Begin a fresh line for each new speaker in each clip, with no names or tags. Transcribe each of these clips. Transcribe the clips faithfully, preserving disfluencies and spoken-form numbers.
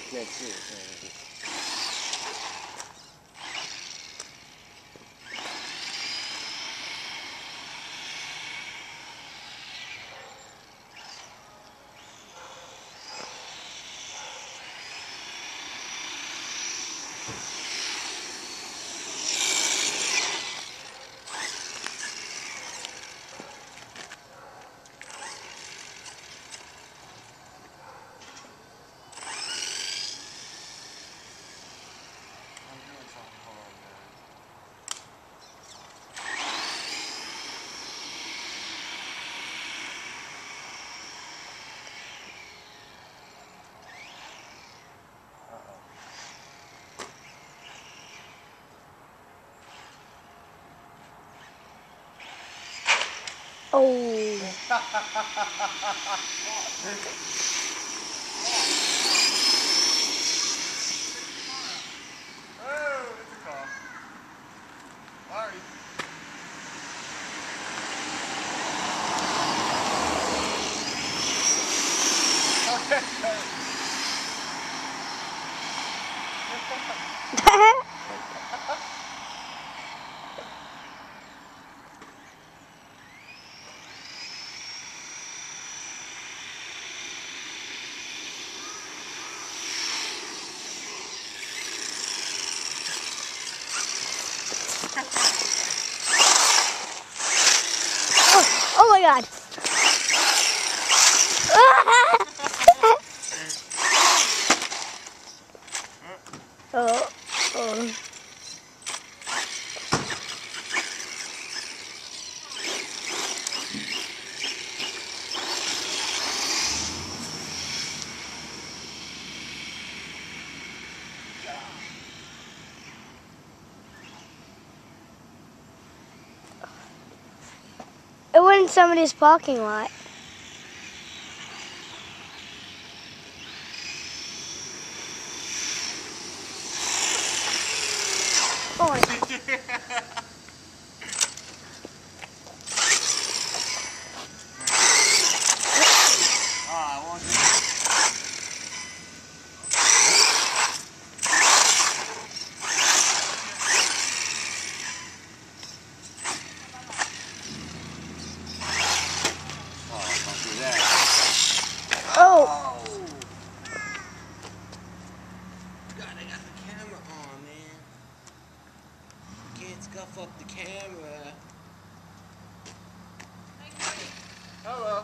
That's it.
Oh.
Oh, it's a car. Sorry.
Oh, oh my God. Oh, oh. It went in somebody's parking lot. Oh my God.
Ah, I want you. Oh, don't do that.
Oh.
Oh! God, I got the camera on, man. You can't scuff up the camera. Hello.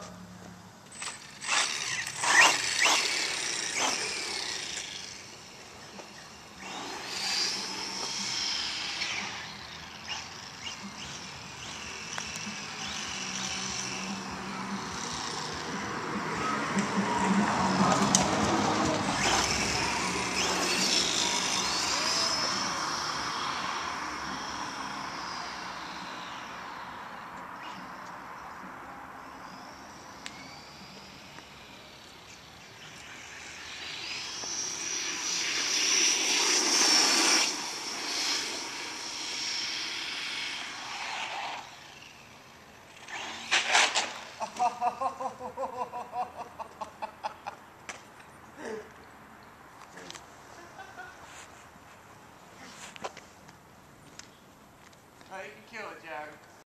Oh, you can kill it, Jack.